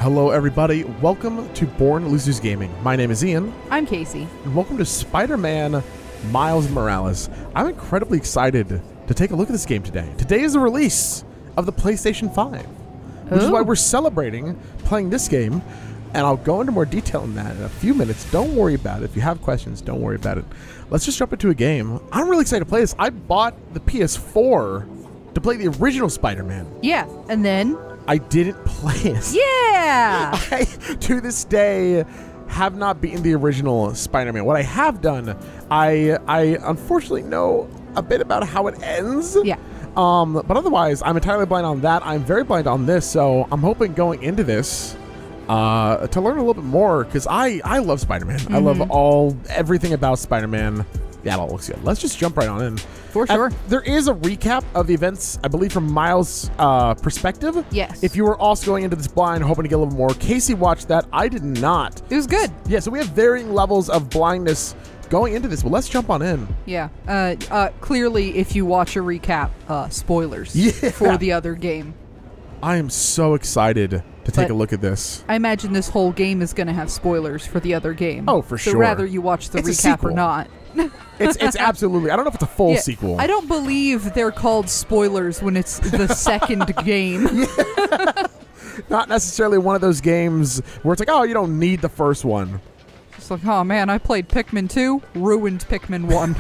Hello everybody, welcome to Born Losers Gaming. My name is Ian. I'm Casey. And welcome to Spider-Man Miles Morales. I'm incredibly excited to take a look at this game today. Today is the release of the PlayStation 5, which is why we're celebrating playing this game, and I'll go into more detail on that in a few minutes. Don't worry about it. If you have questions, don't worry about it. Let's just jump into a game. I'm really excited to play this. I bought the PS4 to play the original Spider-Man. Yeah, and then I didn't play it. yeah, I, to this day, have not beaten the original Spider-Man. What I have done, I unfortunately know a bit about how it ends. Yeah. But otherwise, I'm entirely blind on that. I'm very blind on this, so I'm hoping going into this to learn a little bit more, because I love Spider-Man. I love everything about Spider-Man. Yeah, it all looks good. Let's just jump right on in. For sure. There is a recap of the events, I believe, from Miles' perspective. Yes. If you were also going into this blind, hoping to get a little more. Casey watched that. I did not. It was good. Yeah, so we have varying levels of blindness going into this, but let's jump on in. Yeah. Clearly, if you watch a recap, spoilers for the other game. I am so excited to take a look at this. I imagine this whole game is going to have spoilers for the other game. Oh, for sure. So rather you watch the recap or not. It's absolutely. I don't know if it's a full sequel. I don't believe they're called spoilers when it's the second game. Yeah. Not necessarily one of those games where it's like, oh, you don't need the first one. It's like, oh man, I played Pikmin 2, ruined Pikmin 1.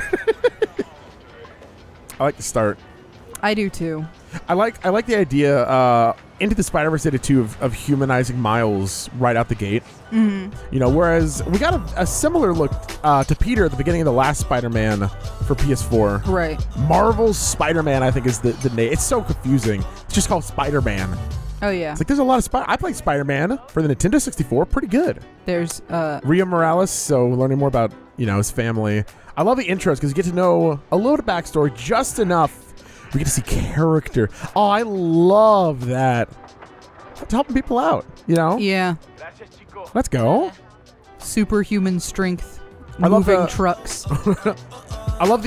I like the start. I do too. I like the idea Into the Spider-Verse did it too of humanizing Miles right out the gate. You know, whereas we got a similar look to Peter at the beginning of the last Spider-Man for PS4. Right. Marvel's Spider-Man, I think, is the name. It's so confusing. It's just called Spider-Man. Oh yeah. It's like there's a lot of I played Spider-Man for the Nintendo 64. Pretty good. There's Rio Morales, so learning more about, you know, his family. I love the intros because you get to know a little bit of backstory, just enough. We get to see character. Oh, I love that. It's helping people out, you know? Yeah. Let's go. Superhuman strength. I love moving trucks. I love the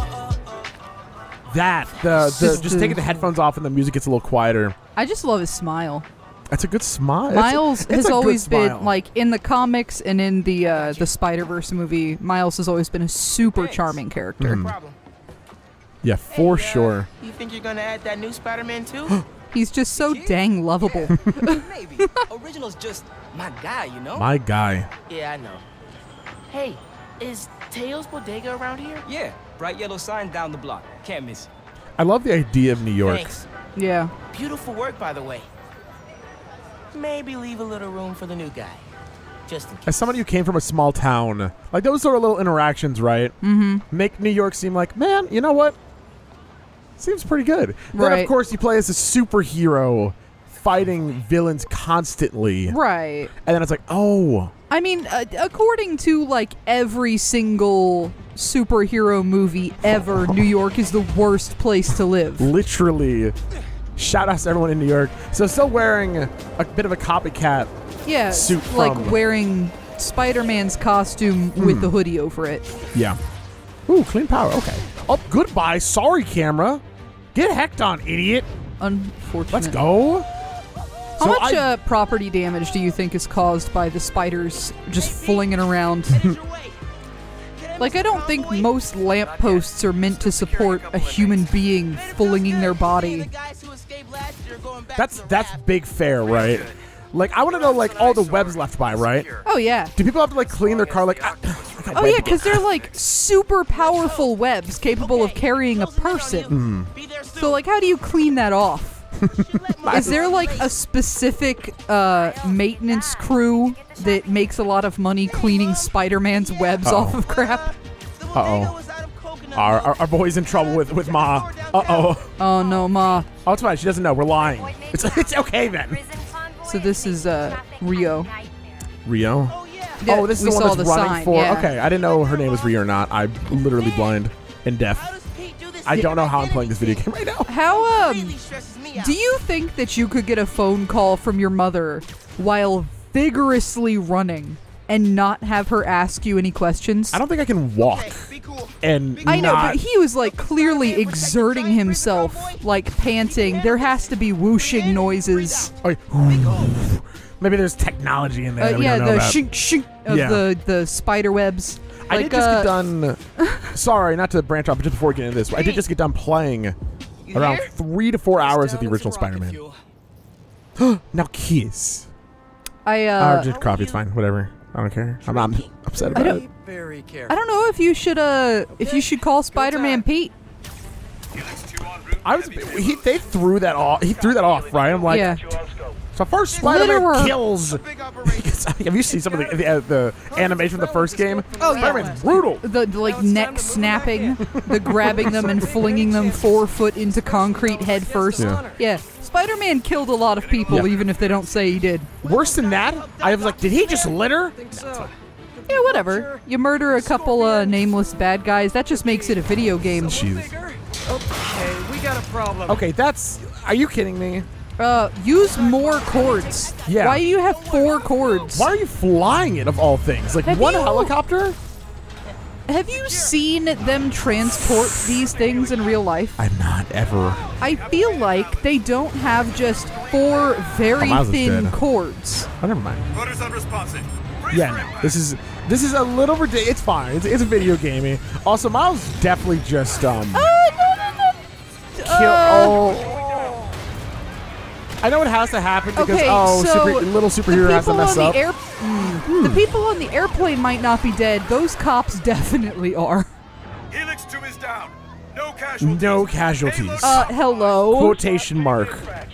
just taking the headphones off and the music gets a little quieter. I just love his smile. That's a good smile. Miles it's has a always good smile. been, like, in the comics and in the Spider-Verse movie, Miles has always been a super charming character. Yeah, for sure. You think you're gonna add that new Spider-Man too? He's just so dang lovable. Maybe. Original's just my guy, you know? My guy. Yeah, I know. Hey, is Teo's Bodega around here? Yeah, bright yellow sign down the block. Can't miss it. I love the idea of New York. Thanks. Yeah. Beautiful work, by the way. Maybe leave a little room for the new guy. Just in case. As somebody who came from a small town, like those sort of little interactions, right? Make New York seem like, man, you know what? Seems pretty good. Then, of course, you play as a superhero fighting villains constantly. Right. And then it's like, oh. I mean, according to, like, every single superhero movie ever, New York is the worst place to live. Literally. Shout out to everyone in New York. So still wearing a bit of a copycat suit from, like wearing Spider-Man's costume with the hoodie over it. Yeah. Ooh, clean power. Okay. Oh, goodbye. Sorry, camera. Get hecked on, idiot. Unfortunate. Let's go. How much property damage do you think is caused by the spiders just flinging around? Like, I don't think most lampposts are meant to support a human being flinging their body. That's big fair, right? Like, I want to know, like, all the webs left by, right? Oh, yeah. Do people have to, like, clean their car, like... Oh, yeah, because they're, like, super powerful webs capable of carrying a person. So, like, how do you clean that off? Is there, like, a specific maintenance crew that makes a lot of money cleaning Spider-Man's webs off of crap? Uh-oh. Our boy's in trouble with Ma. Uh-oh. Oh, no, Ma. Oh, it's fine. She doesn't know. We're lying. It's okay, then. So this is Rio. Rio? Yeah, oh, this is the one that's running sign, for... yeah. Okay, I didn't know her name was Rio or not. I'm literally blind and deaf. I don't know how I'm playing this video game right now. How, do you think that you could get a phone call from your mother while vigorously running and not have her ask you any questions? I don't think I can walk. And I know, but he was like clearly exerting himself, like panting. There has to be whooshing noises. Maybe there's technology in there. That we yeah, don't know the about. shink shink of Yeah. the spider webs. I did just get done. Sorry, not to branch off, but just before getting into this, I did just get done playing around 3 to 4 hours of the original Spider-Man. Now kiss. I Just coffee. It's fine. Whatever. I don't care. I'm not upset about it. I don't know if you should call Spider-Man Pete. They threw that off. He threw that off, right? I'm like, Yeah. so first Spider-Man Litterer. kills. Have you seen some of the animation of the first game? Oh, yeah. Spider-Man's brutal. The like neck snapping, the grabbing them and flinging them 4 foot into concrete head first. Yeah. Spider-Man killed a lot of people, Yeah. even if they don't say he did. Worse than that, I was like, did he just litter? Yeah, whatever. You murder a couple nameless bad guys, that just makes it a video game. Jeez. Okay, we got a problem. Okay, that's. Are you kidding me? Use more cords. Yeah. Why do you have 4 cords? Why are you flying it of all things? Like Have one you- helicopter? Have you seen them transport these things in real life? I'm not ever. I feel like they don't have just 4 very Miles is thin dead. cords. Oh, never mind. Rudder's unresponsive. Yeah, no. This is a little ridiculous. It's fine. It's a video gamey. Also, Miles definitely just No. kill. I know it has to happen because Okay, so little superhero has to mess up. The people on the airplane might not be dead. Those cops definitely are. Helix 2 is down. No casualties. No casualties. Hello. Quotation mark.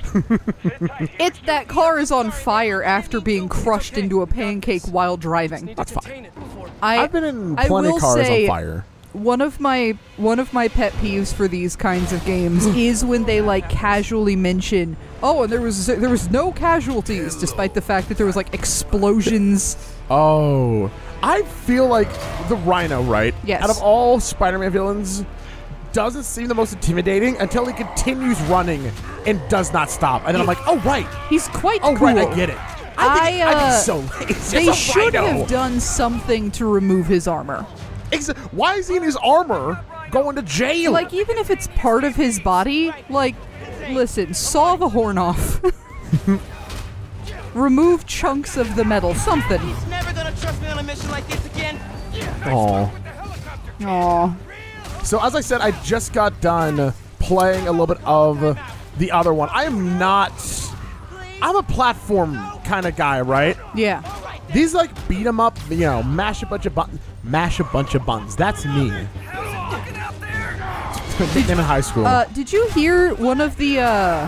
That car is on fire after being crushed into a pancake while driving. That's fine. I've I've been in plenty of cars on fire. One of my pet peeves for these kinds of games is when they like casually mention, oh, and there was no casualties, despite the fact that there was like explosions. Oh, I feel like the Rhino, right? Yes. Out of all Spider-Man villains, doesn't seem the most intimidating until he continues running and does not stop. And then I'm like, oh right, He's quite oh cool. right, I get it. I'd be so lazy. They It's a should Rhino. have done something to remove his armor. Why is he in his armor going to jail? Like, even if it's part of his body, like, listen, saw the horn off. Remove chunks of the metal, something. He's never gonna trust me on a mission like this again. Aw. Aw. So as I said, I just got done playing a little bit of the other one. I'm a platform kind of guy, right? Yeah. These like beat 'em up, mash a bunch of buttons. That's me. Nickname in high school. Did you hear one of the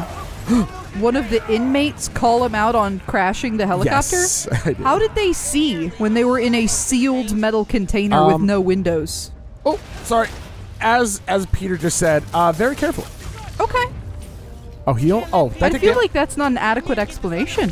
inmates call him out on crashing the helicopter? Yes, I did. How did they see when they were in a sealed metal container with no windows? Oh, sorry. As Peter just said, very careful. Okay. Oh, heal? Oh, that I did feel get- like that's not an adequate explanation.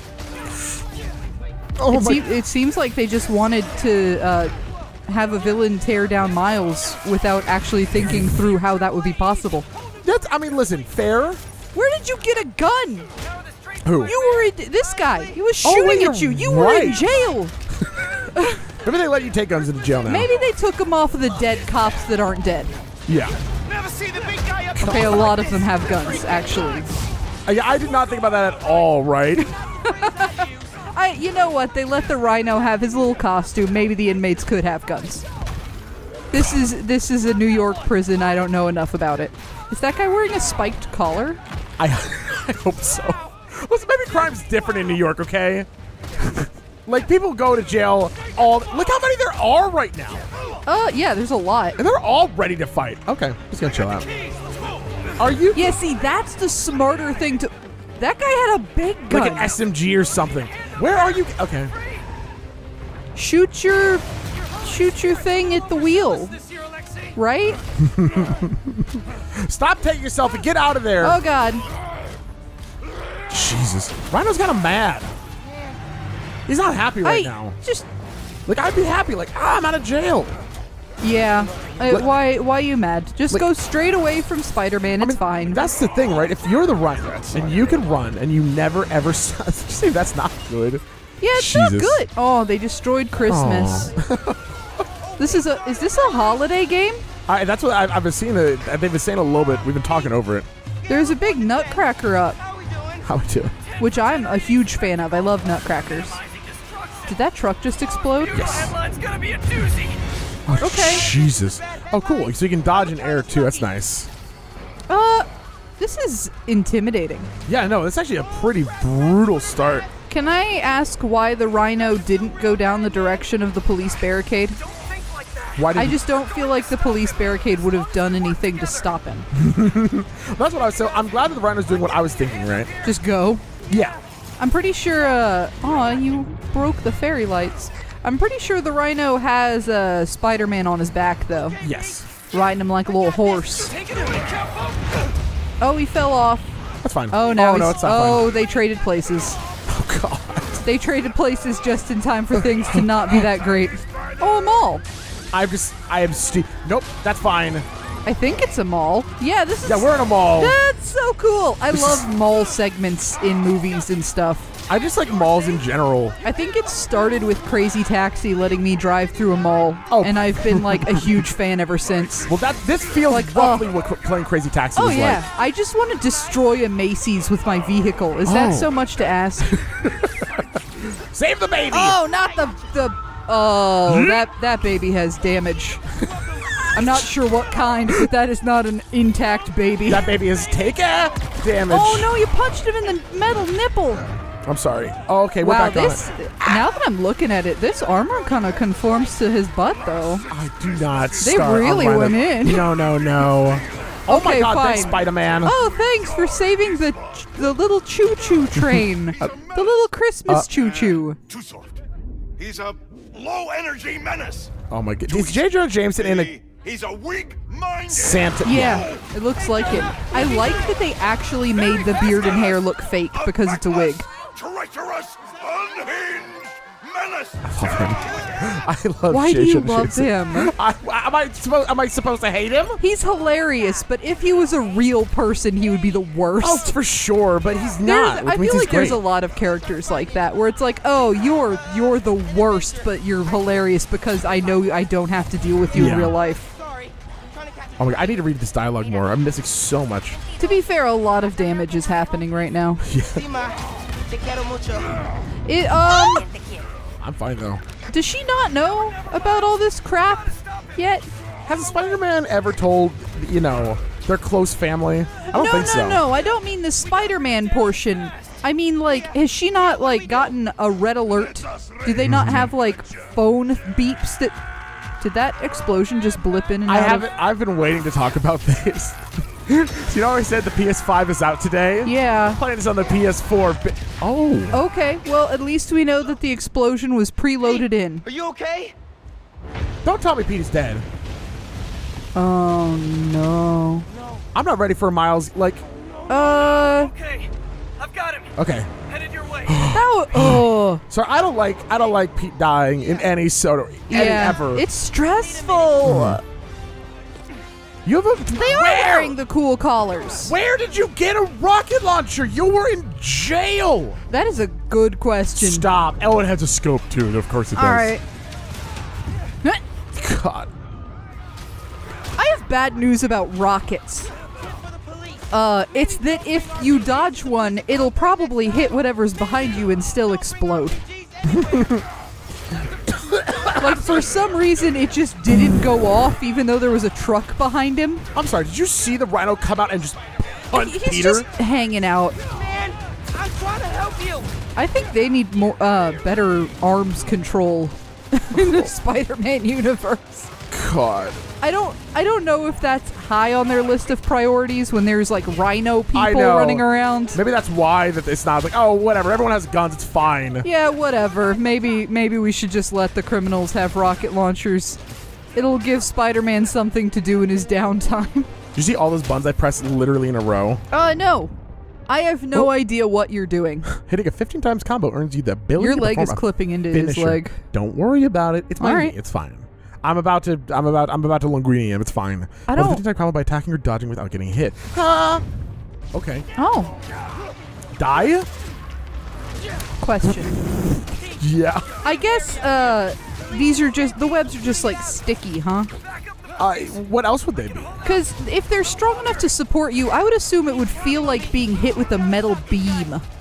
Oh my. It seems like they just wanted to have a villain tear down Miles without actually thinking through how that would be possible. Listen, fair. Where did you get a gun? Who? You were this guy. He was Oh, shooting wait, at you. you're You were in right. jail. Maybe they let you take guns into jail now. Maybe they took him off of the dead cops that aren't dead. Yeah. Never see the big guy up. Okay, a lot of them have guns, actually. I did not think about that at all, right? You know what? They let the Rhino have his little costume. Maybe the inmates could have guns. This is a New York prison. I don't know enough about it. Is that guy wearing a spiked collar? I hope so. Listen, maybe crime's different in New York, okay? Like, people go to jail look how many there are right now. Yeah, there's a lot. And they're all ready to fight. Okay, just gonna chill out. Are you Yeah, see, that's the smarter thing to... That guy had a big gun. like an SMG or something? Where are you? Okay. Shoot your thing at the wheel. Right? Stop taking yourself and get out of there. Oh, God. Jesus. Rhino's kind of mad. He's not happy right now. Like, I'd be happy. Like, I'm out of jail. Yeah. Look- Why are you mad? Just Like- go straight away from Spider-Man. It's fine. That's the thing, right? If you're the Rhino and you can run and you never ever see, that's not good. Yeah, it's not Jesus. good. Oh, they destroyed Christmas. Is this a holiday game? That's what I've been seeing. They've been saying a little bit. We've been talking over it. There's a big nutcracker up. How we doing? which I'm a huge fan of. I love nutcrackers. Did that truck just explode? Yes. Headline's gonna be a doozy. Oh, Okay. Jesus. Oh, cool. So you can dodge in air too. That's nice. This is intimidating. Yeah, no, it's actually a pretty brutal start. Can I ask why the rhino didn't go down the direction of the police barricade? Why did I just don't feel like the police barricade would have done anything to stop him. That's what I was. So I'm glad that the rhino's doing what I was thinking. Right? Just go. Yeah. I'm pretty sure, aw, you broke the fairy lights. I'm pretty sure the rhino has Spider-Man on his back, though. Yes. Riding him like a little horse. Oh, he fell off. That's fine. Oh, no. no, it's not fine. They traded places. Oh God. They traded places just in time for things to not be that great. Oh, a mall. I am Nope, that's fine. I think it's a mall. Yeah, this is... Yeah, we're in a mall. That's so cool. I love mall segments in movies and stuff. I just like malls in general. I think it started with Crazy Taxi letting me drive through a mall, Oh. and I've been like a huge fan ever since. Well, this feels Like, roughly what playing Crazy Taxi Oh was yeah, like. I just want to destroy a Macy's with my vehicle. Is that Oh. so much to ask? Save the baby! Oh, not the oh, that baby has damage. I'm not sure what kind, but that is not an intact baby. That baby is taken damage. Oh no, you punched him in the metal nipple. I'm sorry. Oh, okay, we're Wow, back on this now that I'm looking at it, this armor kind of conforms to his butt though. I do not They start really on went Rhino. in. No. Oh my Okay, God, fine. thanks, Spider-Man. Oh, thanks for saving the little choo-choo train. The little Christmas choo-choo. Too soft. He's a low-energy menace. Oh my God. Is J. Jonah Jameson in a He's a weak-minded Santa? Yeah, it looks like it. I like that they actually made the beard and hair look fake because it's a wig. treacherous, unhinged menace. I love Why J. do you Jonah love Jameson. him? Am I supposed to hate him? He's hilarious, but if he was a real person, he would be the worst. Oh, for sure, but he's not. I feel like there's a lot of characters like that where it's like, oh, you're the worst, but you're hilarious because I know I don't have to deal with you in Yeah. real life. Oh my God, I need to read this dialogue more. I'm missing so much. To be fair, a lot of damage is happening right now. It I'm fine though. does she not know about all this crap yet? Has Spider-Man ever told, their close family? I don't think so. No, I don't mean the Spider-Man portion. I mean, like, has she not, like, gotten a red alert? Do they not have, like, phone beeps that... Did that explosion just blip in and out? I've been waiting to talk about this. You know how I said the PS5 is out today? Yeah. I'm playing this on the PS4. Oh. Okay, well, at least we know that the explosion was preloaded in. Are you okay? Don't tell me Pete is dead. Oh, no. I'm not ready for Miles, like... Okay, I've got him. Okay. Headed your way. So I don't like Pete dying in any ever. It's stressful. You have a... They are wearing the cool collars. Where did you get a rocket launcher? You were in jail. That is a good question. Stop. Oh, it has a scope too. Of course it does. All right. God. I have bad news about rockets. It's that if you dodge one, it'll probably hit whatever's behind you and still explode. Like, for some reason, it just didn't go off, even though there was a truck behind him. I'm sorry. Did you see the rhino come out and just punch He's Peter? just hanging out. Man, I'm trying to help you. I think they need more, better arms control in the Spider-Man universe. God. I don't know if that's high on their list of priorities when there's like rhino people know. running around. Maybe that's why that it's not like, oh, whatever. Everyone has guns. It's fine. Yeah, whatever. Maybe we should just let the criminals have rocket launchers. It'll give Spider-Man something to do in his downtime. Did you see all those buttons I pressed literally in a row? No. I have no idea what you're doing. Hitting a 15 times combo earns you the ability Your to leg perform is a clipping into his finisher. leg. Don't worry about it. It's my All right. knee. It's fine. I'm about to linguini him. It's fine. I Well, don't- 15 time combo by attacking or dodging without getting hit. Okay. Oh, Die? question. Yeah. I guess the webs are just like sticky, huh? What else would they be? Because if they're strong enough to support you, I would assume it would feel like being hit with a metal beam.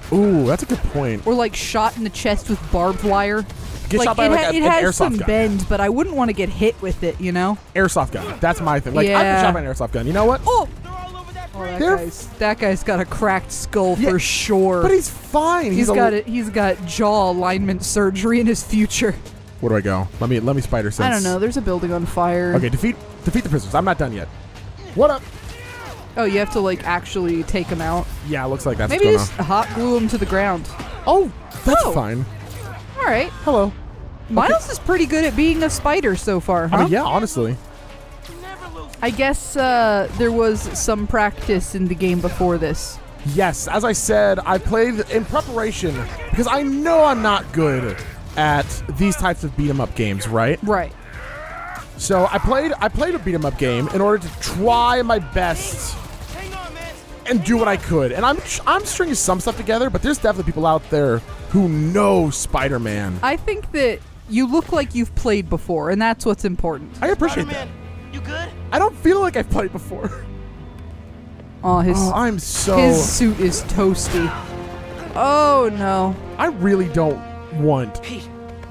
Ooh, that's a good point. Or like shot in the chest with barbed wire. Get Like shot by like it an has airsoft some gun. bend, but I wouldn't want to get hit with it, you know? Airsoft gun. That's my thing. Like, I've Yeah. been shot by an airsoft gun. You know what? Oh! They're all over that Oh, bridge. that guy's got a cracked skull Yeah, for sure. But he's fine. He's got jaw alignment surgery in his future. Where do I go? Let me spider sense. I don't know. There's a building on fire. Okay, defeat the prisoners. I'm not done yet. What up? Oh, you have to like actually take him out. Yeah, it looks like that's Maybe what's just going hot glue him to the ground. on. Oh, that's Oh. fine. All right. Hello. Miles is pretty good at being a spider so far, huh? I mean, yeah, honestly. I guess there was some practice in the game before this. Yes, as I said, I played in preparation because I know I'm not good at these types of beat 'em up games, right? Right. So I played a beat 'em up game in order to try my best Hang on, man. and do what I could. And I'm stringing some stuff together, but there's definitely people out there who know Spider-Man. I think that you look like you've played before, and that's what's important. I appreciate that. Spider-Man, you good? I don't feel like I've played before. Oh, his I'm so... his suit is toasty. Oh no. I really don't want... Pete.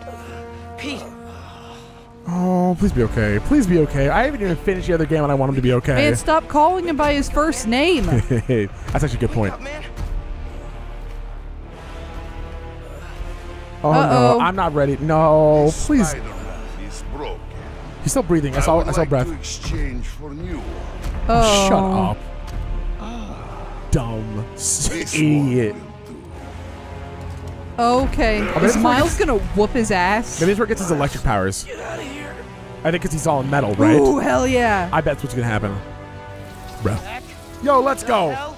Oh, please be okay. Please be okay. I haven't even finished the other game and I want him to be okay. Man, stop calling him by his first name. That's actually a good point. Up, man. Oh Uh-oh. no, I'm not ready. No, please. Spider-Man is broken. He's still breathing. I I saw would like breath. to exchange for new. Oh, Shut up. Dumb This idiot. one will do. Okay. bet Is it's Miles gonna whoop his ass? Maybe that's where it gets his electric powers. Get out of here. I think because he's all in metal, right? Ooh, hell yeah. I bet that's what's gonna happen. Bro. Yo, let's go. Hell?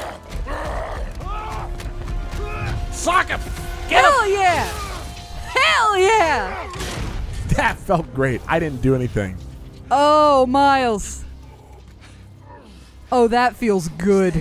Sock him! Get him! Hell yeah. Hell yeah. That felt great. I didn't do anything. Oh, Miles. Oh, that feels good.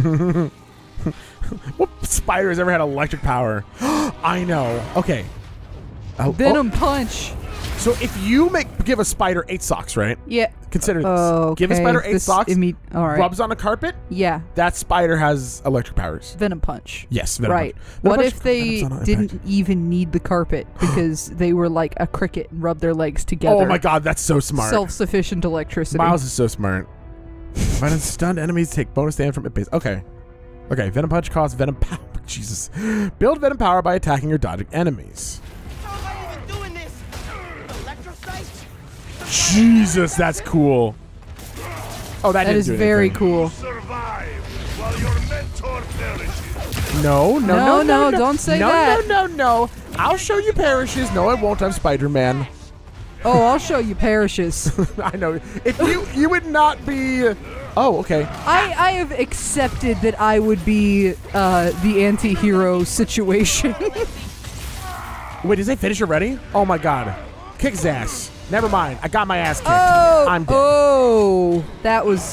What spider has ever had electric power? I know. Okay. Oh, Venom punch. so if you give a spider 8 socks, right? Yeah. Consider this. Oh, Give a okay. spider 8 This socks, all right. rubs on a carpet, Yeah. that spider has electric powers. Venom punch. Yes, venom Right. punch. Venom What punch- if they Venom's on an didn't impact. even need the carpet because they were like a cricket and rubbed their legs together? Oh my god, that's so smart. Self-sufficient electricity. Miles is so smart. When stunned enemies take bonus damage from it base. Okay. Okay, venom punch costs venom power. Jesus. Build venom power by attacking or dodging enemies. How am I even doing this? Electrocyte? Jesus, that's cool. Oh, that That didn't is do very anything. cool. Survive while your mentor perishes. No, don't say no, that. No. I'll show you perishes. No, I won't. I'm Spider-Man. Oh, I'll show you parishes. I know. If you would not be... Oh, okay. I have accepted that I would be the anti-hero situation. Wait, did they finish already? Oh my god. Kick his ass. Never mind. I got my ass kicked. Oh, I'm dead. oh, that was.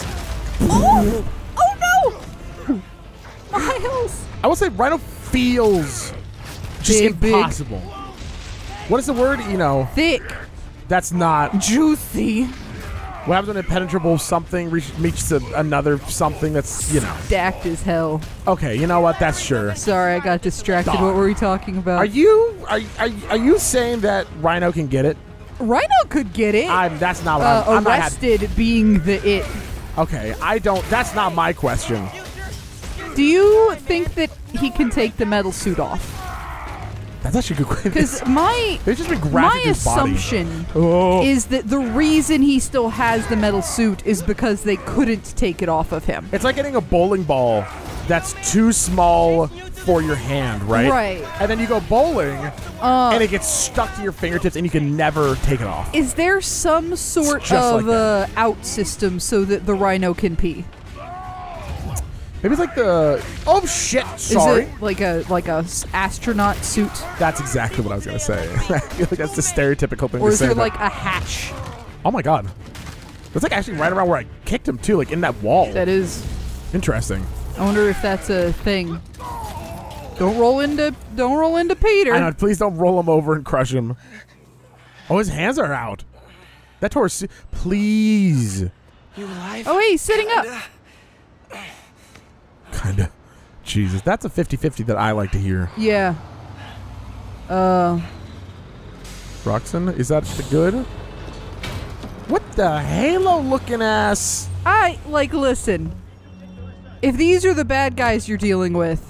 Oh no, Miles. I will say Rhino feels just Big. impossible. What is the word? You know, Thick, that's not... juicy, What happens when impenetrable something meets another something that's, you know... stacked as hell. Okay, you know what? That's sure. Sorry, I got distracted. Darn. What were we talking about? Are you saying that Rhino can get it? Rhino could get it. That's not what I'm not arrested being the it. Okay, I don't... That's not my question. Do you think that he can take the metal suit off? That's actually a good question. Because my They've just been grafting his body. assumption Oh. is that the reason he still has the metal suit is because they couldn't take it off of him. It's like getting a bowling ball that's too small for your hand, right? Right. And then you go bowling, and it gets stuck to your fingertips, and you can never take it off. Is there some sort It's just of like that. out system so that the Rhino can pee? Maybe it's like the... Oh, shit. Sorry. Is it like a astronaut suit, That's exactly what I was going to say. I feel like that's the stereotypical thing or to is say. there but- like a hatch? Oh, my God. It's like actually right around where I kicked him, too, like in that wall. That is. Interesting. I wonder if that's a thing. Don't roll into Peter. I know, please don't roll him over and crush him. Oh, his hands are out. That tore... Please. You alive? Oh, hey, he's sitting up. Kinda. Jesus, that's a 50-50 that I like to hear. Yeah. Roxanne, is that the good? What the Halo-looking ass? Listen. If these are the bad guys you're dealing with.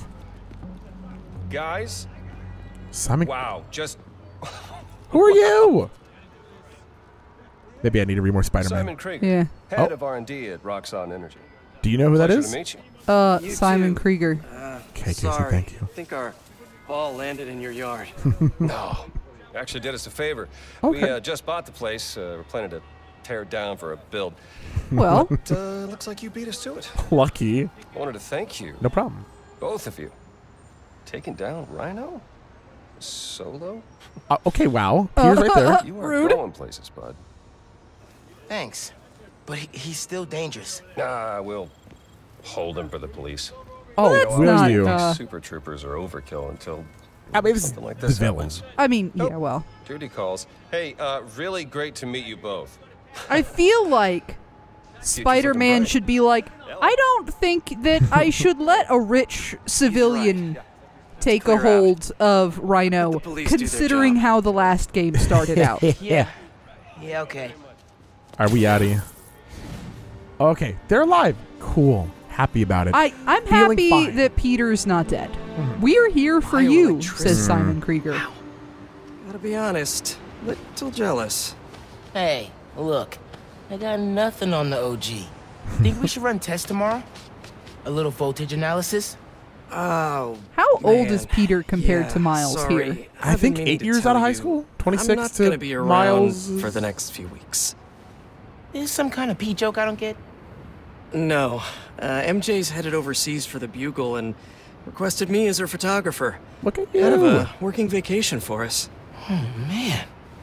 Guys? Simon, Wow, just... who are you? Maybe I need to read more Spider-Man. Simon Krieger, Yeah. head of R&D at Roxxon Energy. Do you know who that Pleasure is? to meet you. Simon too. Krieger. Okay, Casey, Sorry. thank you. I think our ball landed in your yard. No, actually did us a favor. Okay. We just bought the place. We're planning to tear it down for a build. Well, But, looks like you beat us to it. Lucky. I wanted to thank you, No problem. both of you. Taking down Rhino? Solo? Okay, wow. Here's right there. You are Rude. going places, bud. Thanks. But he's still dangerous. Nah, we'll hold him for the police. Oh, That's will not, you? Super troopers are overkill until I mean, this is something like the this villain. happens. I mean, yeah, well. Duty calls. Hey, really great to meet you both. I feel like Spider-Man bright. should be like, I don't think that I should let a rich civilian take a Clear out. hold of Rhino, Let the police do their considering job. how the last game started out. Yeah. Yeah, okay. Are we out of here? Okay, they're alive. Cool. Happy about it. I'm Feeling happy fine. that Peter's not dead. We're here for you, says Bioelectricity. Simon Krieger. Gotta be honest, little jealous. Hey, look. I got nothing on the OG. Think we should run tests tomorrow? A little voltage analysis? Oh, How old man. is Peter compared Yeah, to Miles sorry. here? I I've been think meaning 8 to years tell out of high you, school. 26 I'm not to gonna be around Miles. for the next few weeks. Is some kind of pee joke I don't get? No, MJ's headed overseas for the Bugle and requested me as her photographer. Look at you. Kind of a working vacation for us. Man.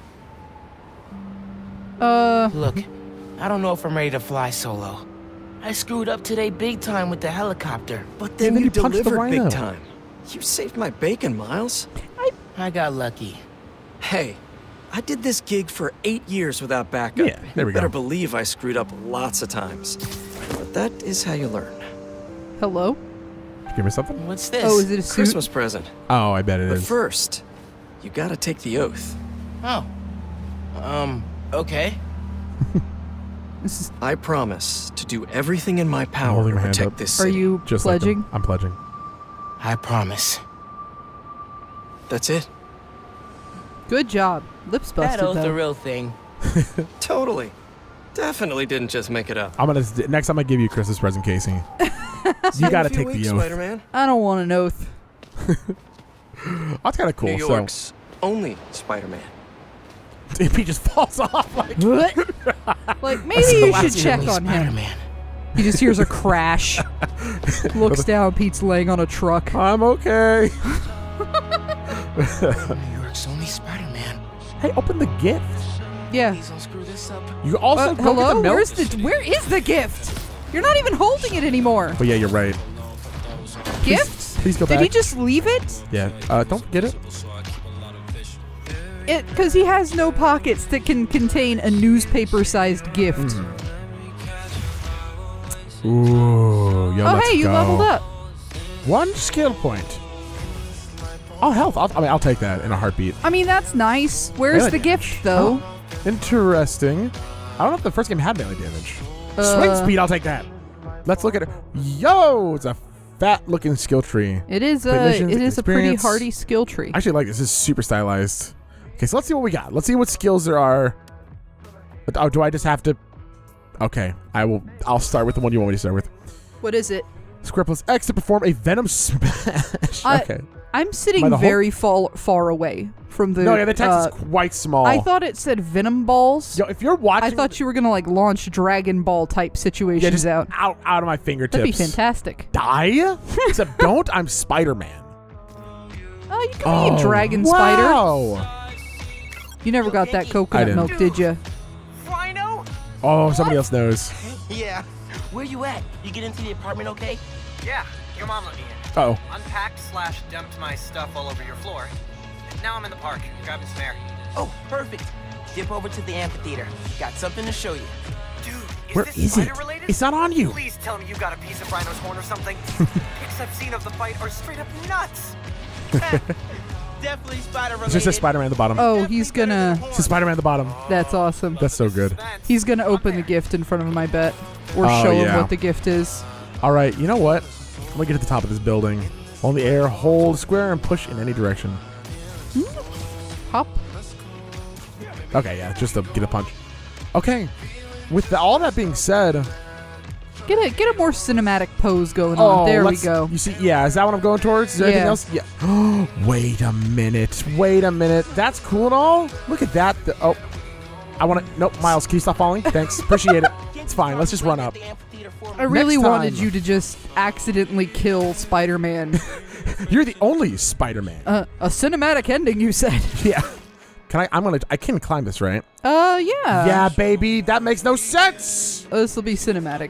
Uh, Look, I don't know if I'm ready to fly solo. I screwed up today big time with the helicopter. But then then you you punched the delivered rhino. big time. You saved my bacon, Miles. I got lucky. Hey, I did this gig for 8 years without backup. Yeah, there we you better go. believe I screwed up lots of times. But that is how you learn. hello? Give me something. What's this? Oh, is it a suit? Christmas present. Oh, I bet it But is. first, you gotta take the oath. Oh. Okay. This is, I promise to do everything in my power holding to my hand protect up. this are city. you Just like pledging? them. I'm pledging. I promise. That's it? Good job. Lips That busted, oath the though. real thing. Totally. Definitely didn't just make it up. I'm gonna next time I give you Chris's present, Casey. You gotta take the oath. Spider-Man. I don't want an oath. That's kind of cool. New York's only Spider-Man. So if he just falls off like. Like, maybe That's the you last should check Only on him. Spider-Man. He just hears a crash. Looks down, Pete's laying on a truck. I'm okay. New York's only Spider-Man. Hey, open the gift. Yeah. Please don't screw this up. You also go get Hello? the milk. Where is the gift? You're not even holding it anymore. But yeah, you're right. Gift? Please go Did back. he just leave it? Yeah. Don't forget it. Because he has no pockets that can contain a newspaper-sized gift. Ooh, yo, Oh, let's hey, you go. leveled up. 1 skill point. Oh, health. I'll take that in a heartbeat. I mean, that's nice. Where's Melee the damage. gift, though? Oh, interesting. I don't know if the first game had melee damage. Swing speed, I'll take that. Let's look at it. Yo, it's a fat-looking skill tree. It is Technicians, a pretty experience. hardy skill tree. I actually like this. This is super stylized. Okay, so let's see what we got. Let's see what skills there are. But, oh, do I just have to? Okay, I'll start with the one you want me to start with. What is it? Square plus X to perform a Venom Smash. Okay. I'm Am I sitting the very far away from the. No, yeah, the text is quite small. I thought it said Venom balls. Yo, if you're watching, I thought you were gonna like launch Dragon Ball type situations yeah, just out. out of my fingertips. That'd be fantastic. Die? Except don't. I'm Spider-Man. Oh, you can be a dragon spider. Wow. You never got that coconut didn't. milk, did you? Rhino? Oh, somebody else knows. Yeah. Where you at? You get into the apartment okay? Yeah, your mom let me in. Uh-oh. Unpacked/dumped my stuff all over your floor. Now I'm in the park, grabbing some air. Oh, perfect. Dip over to the amphitheater. Got something to show you. Dude, Where this is it? spider related? It's not on you. Please tell me you got a piece of Rhino's horn or something. Pics I've seen of the fight are straight up nuts. Definitely spider related. It's just a Spider-Man at the bottom. Oh, he's gonna... It's a Spider-Man at the bottom. That's awesome. That's so good. He's gonna open the gift in front of him, I bet. Or show him what the gift is. All right, you know what? I'm gonna get to the top of this building. While in the air, hold square and push in any direction. Hop. Okay, yeah, just to get a punch. Okay, with all that being said... Get a more cinematic pose going on. There we go. You see, yeah, is that what I'm going towards? Is there anything else? Yeah. Wait a minute. Wait a minute. That's cool and all. Look at that. Oh, I want to. Nope, Miles, can you stop falling? Thanks. Appreciate it. It's fine. Let's just run up. I really wanted you to just accidentally kill Spider-Man. You're the only Spider-Man. A cinematic ending, you said. Yeah. Can I can climb this, right? Yeah. Yeah, baby. That makes no sense. This will be cinematic.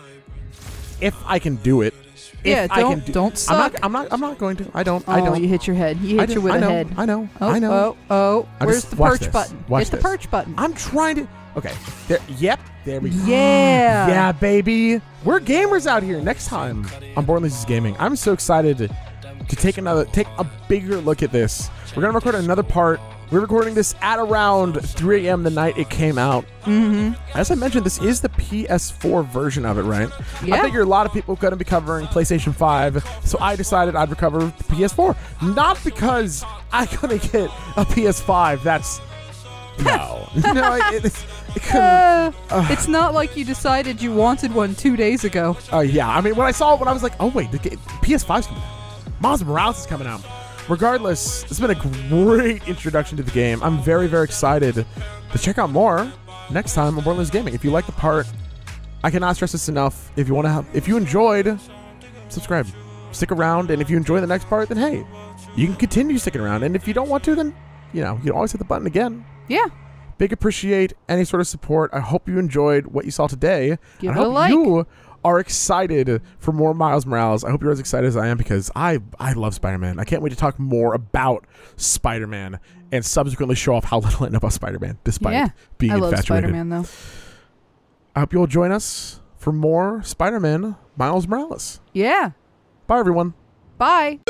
If I can do it. Yeah, don't suck. I'm not going to. I don't. You hit your head. You hit your with a head. I know. Where's the perch button? Hit the perch button. I'm trying to. Okay. There. Yep. There we go. Yeah. Yeah, baby. We're gamers out here. Next time on Born Lazy's Gaming, I'm so excited to take a bigger look at this. We're gonna record another part. We're recording this at around 3 a.m. the night it came out. As I mentioned, this is the PS4 version of it, right? Yeah. I figure a lot of people are going to be covering PlayStation 5, so I decided I'd recover the PS4. Not because I'm going to get a PS5. That's... No. No, it couldn't... It's not like you decided you wanted one 2 days ago. Yeah, I mean, when I saw it, I was like, oh, wait, the PS5's coming out. Miles Morales is coming out. Regardless, it's been a great introduction to the game. I'm very, very excited to check out more next time on Born Lazy Gaming. If you like the part, I cannot stress this enough. If you enjoyed, subscribe, stick around, and if you enjoy the next part, then hey, you can continue sticking around. And if you don't want to, then you can always hit the button again. Yeah. Big appreciate any sort of support. I hope you enjoyed what you saw today. Give it a like. You are excited for more Miles Morales. I hope you're as excited as I am because I love Spider-Man. I can't wait to talk more about Spider-Man and subsequently show off how little I know about Spider-Man despite being infatuated. I love Spider-Man, though. I hope you'll join us for more Spider-Man Miles Morales. Yeah. Bye, everyone. Bye.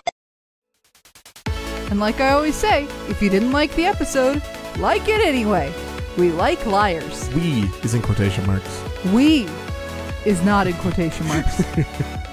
And like I always say, if you didn't like the episode, like it anyway. We like liars. We is in quotation marks. We is not in quotation marks.